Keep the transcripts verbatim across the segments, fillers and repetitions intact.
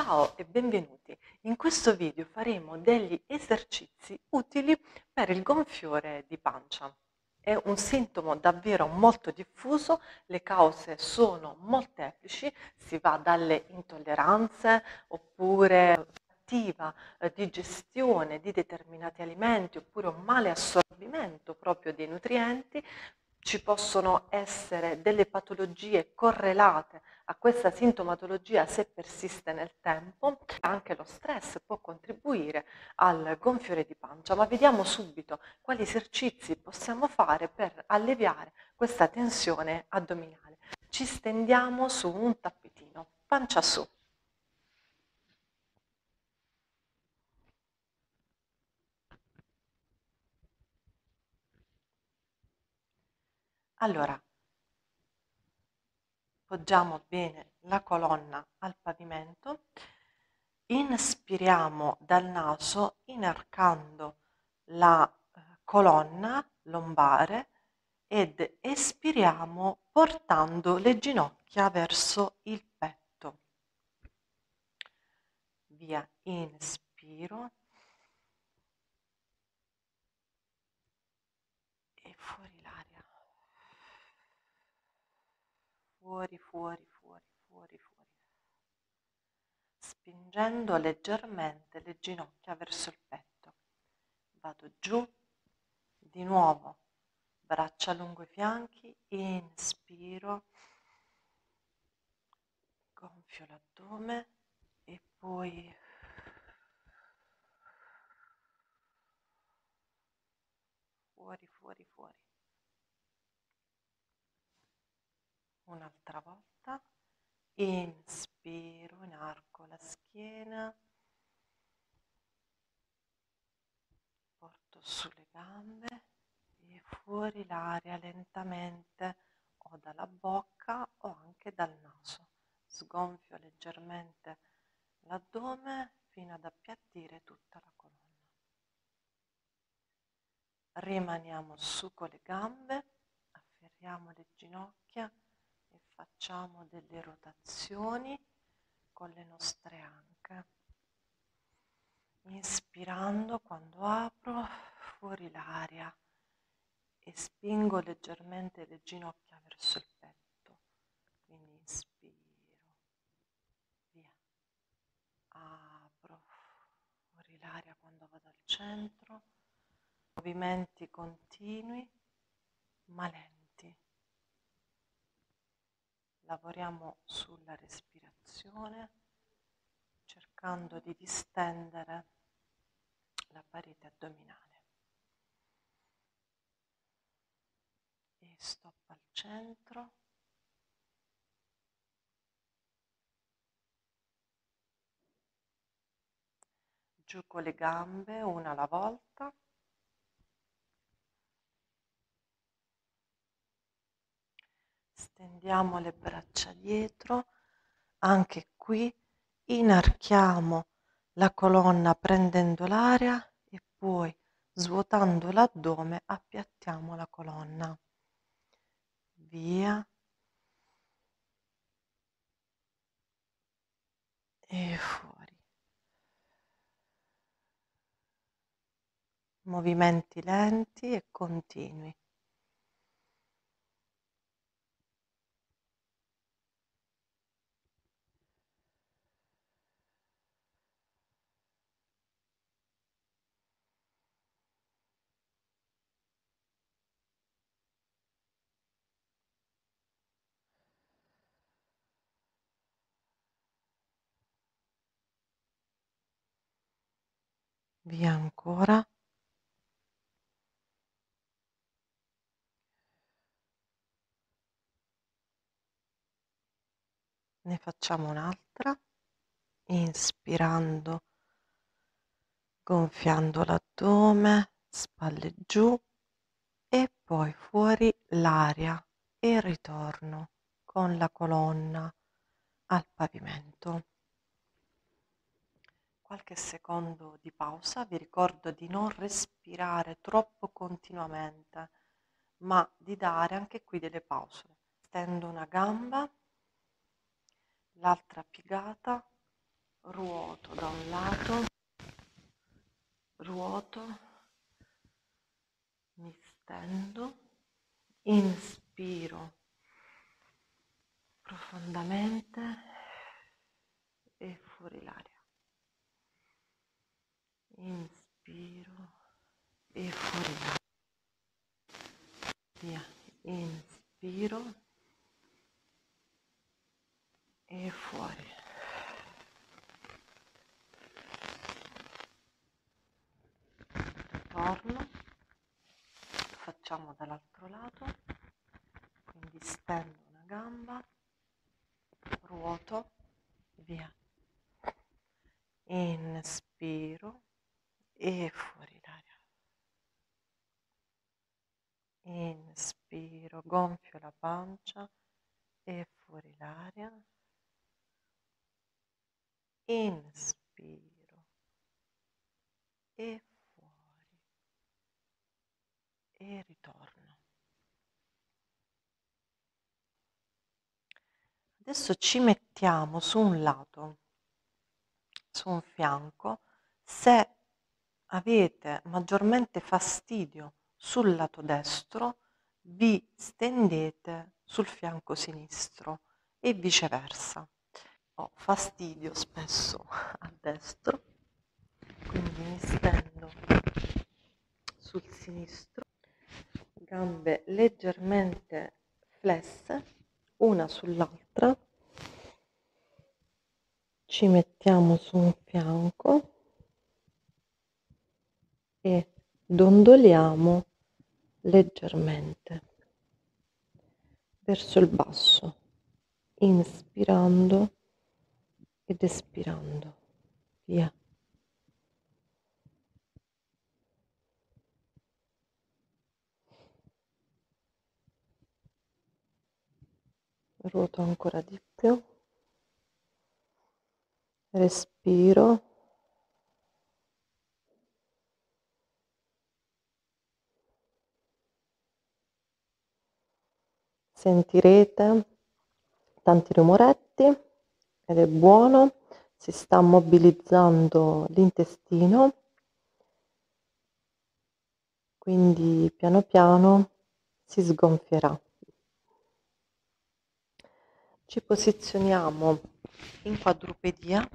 Ciao e benvenuti. In questo video faremo degli esercizi utili per il gonfiore di pancia. È un sintomo davvero molto diffuso, le cause sono molteplici, si va dalle intolleranze oppure cattiva eh, digestione di determinati alimenti oppure un male assorbimento proprio dei nutrienti. Ci possono essere delle patologie correlate a questa sintomatologia se persiste nel tempo. Anche lo stress può contribuire al gonfiore di pancia, ma vediamo subito quali esercizi possiamo fare per alleviare questa tensione addominale. Ci stendiamo su un tappetino, pancia su. Allora, poggiamo bene la colonna al pavimento, inspiriamo dal naso inarcando la eh, colonna lombare ed espiriamo portando le ginocchia verso il petto. Via, inspiro e fuori l'aria. Fuori, fuori, fuori, fuori, fuori. Spingendo leggermente le ginocchia verso il petto. Vado giù, di nuovo, braccia lungo i fianchi, inspiro, gonfio l'addome e poi fuori, fuori, fuori. Un'altra volta, inspiro, inarco la schiena, porto sulle gambe e fuori l'aria lentamente o dalla bocca o anche dal naso. Sgonfio leggermente l'addome fino ad appiattire tutta la colonna. Rimaniamo su con le gambe, afferriamo le ginocchia e facciamo delle rotazioni con le nostre anche. Inspirando quando apro, fuori l'aria e spingo leggermente le ginocchia verso il petto. Quindi inspiro, via, apro, fuori l'aria quando vado al centro. Movimenti continui ma lenti. Lavoriamo sulla respirazione cercando di distendere la parete addominale. E stop al centro. Giù con le gambe una alla volta. Stendiamo le braccia dietro, anche qui inarchiamo la colonna prendendo l'aria e poi svuotando l'addome appiattiamo la colonna. Via e fuori. Movimenti lenti e continui. Via ancora. Ne facciamo un'altra, inspirando, gonfiando l'addome, spalle giù e poi fuori l'aria e ritorno con la colonna al pavimento. Qualche secondo di pausa, vi ricordo di non respirare troppo continuamente, ma di dare anche qui delle pause. Stendo una gamba, l'altra piegata, ruoto da un lato, ruoto, mi stendo, inspiro profondamente e fuori l'aria. Inspiro e fuori l'aria. Via. Inspiro e fuori. Torno. Facciamo dall'altro lato. Quindi stendo una gamba, ruoto, via. Inspiro e fuori l'aria. Inspiro, gonfio la pancia e fuori l'aria. Inspiro e fuori e ritorno. Adesso ci mettiamo su un lato, su un fianco. Se avete maggiormente fastidio sul lato destro, vi stendete sul fianco sinistro e viceversa. Ho fastidio spesso a destro, quindi mi stendo sul sinistro, gambe leggermente flesse una sull'altra, ci mettiamo su un fianco e dondoliamo leggermente verso il basso, inspirando ed espirando, via. Ruoto ancora di più, respiro, sentirete tanti rumoretti ed è buono, si sta mobilizzando l'intestino, quindi piano piano si sgonfierà. Ci posizioniamo in quadrupedia,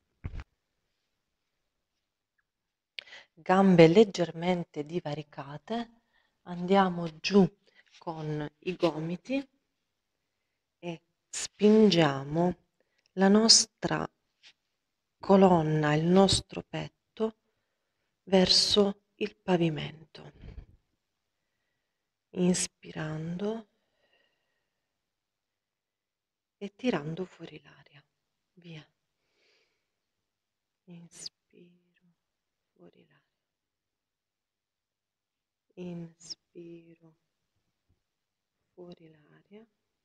gambe leggermente divaricate, andiamo giù con i gomiti e spingiamo la nostra colonna, il nostro petto verso il pavimento, inspirando e tirando fuori l'aria, via. Inspiro, fuori l'aria. Inspiro, fuori l'aria.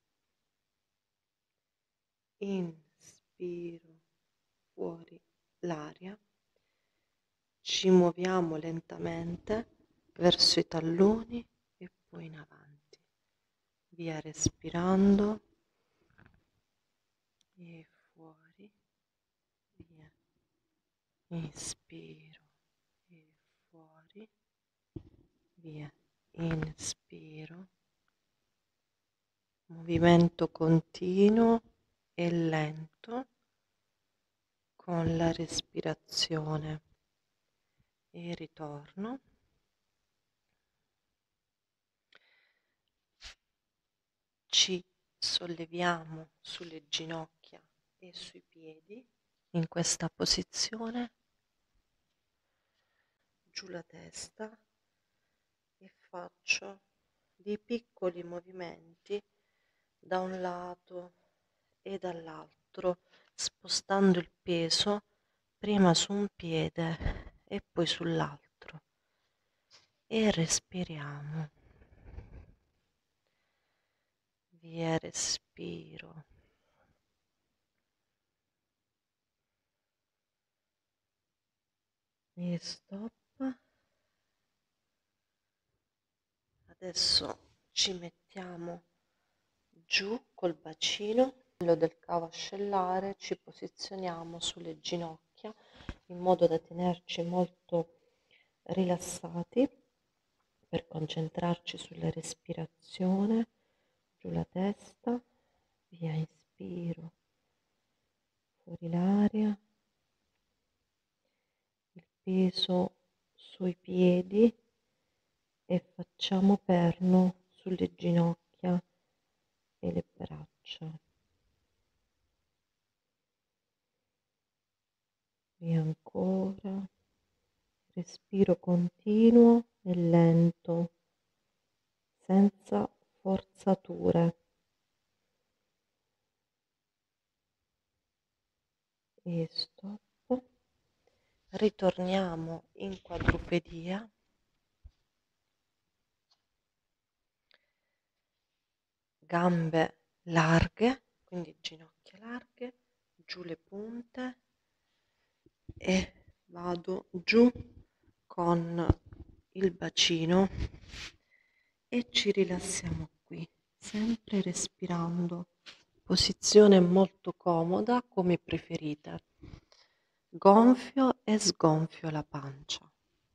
Inspiro, fuori l'aria. Ci muoviamo lentamente verso i talloni e poi in avanti, via, respirando e fuori, via. Inspiro e fuori, via. Inspiro, movimento continuo e lento con la respirazione e ritorno. Ci solleviamo sulle ginocchia e sui piedi in questa posizione, giù la testa e faccio dei piccoli movimenti da un lato e dall'altro, spostando il peso prima su un piede e poi sull'altro e respiriamo, via, respiro. E stop. Adesso ci mettiamo giù col bacino del cavo ascellare ci posizioniamo sulle ginocchia in modo da tenerci molto rilassati per concentrarci sulla respirazione, giù la testa, via inspiro, fuori l'aria, il peso sui piedi e facciamo perno sulle ginocchia e le braccia. E ancora, respiro continuo e lento, senza forzature. E stop. Ritorniamo in quadrupedia. Gambe larghe, quindi ginocchia larghe, giù le punte e vado giù con il bacino e ci rilassiamo qui, sempre respirando. Posizione molto comoda, come preferite. Gonfio e sgonfio la pancia.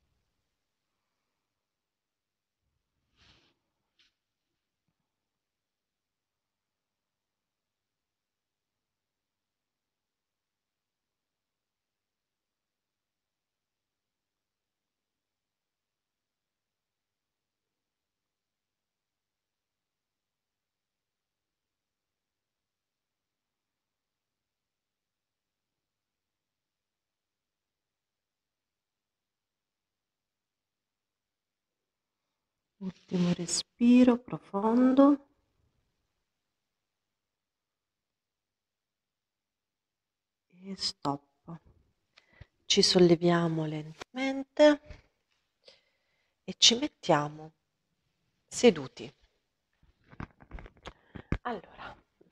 Ultimo respiro profondo. E stop. Ci solleviamo lentamente e ci mettiamo seduti. Allora,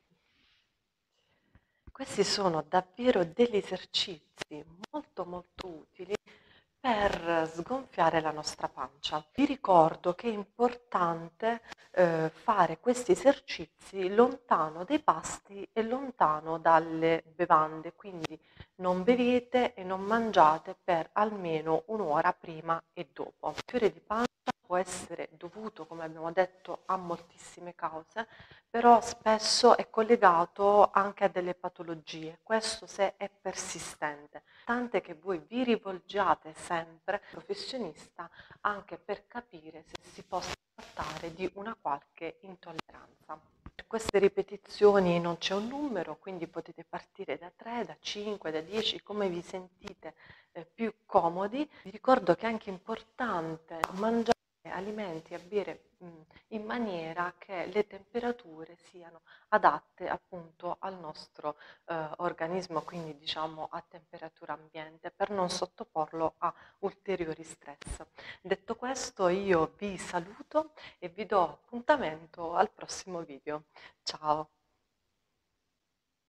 questi sono davvero degli esercizi molto molto utili per sgonfiare la nostra pancia. Vi ricordo che è importante eh, fare questi esercizi lontano dai pasti e lontano dalle bevande, quindi non bevete e non mangiate per almeno un'ora prima e dopo. Il gonfiore di pancia può essere dovuto, come abbiamo detto, a moltissime cause, però spesso è collegato anche a delle patologie, questo se è persistente, tant'è che voi vi rivolgiate sempre al professionista anche per capire se si possa trattare di una qualche intolleranza. Per queste ripetizioni non c'è un numero, quindi potete partire da tre, da cinque, da dieci, come vi sentite eh, più comodi. Vi ricordo che è anche importante mangiare alimenti a bere mh, in maniera che le temperature siano adatte appunto al nostro eh, organismo, quindi diciamo a temperatura ambiente, per non sottoporlo a ulteriori stress. Detto questo, io vi saluto e vi do appuntamento al prossimo video. Ciao!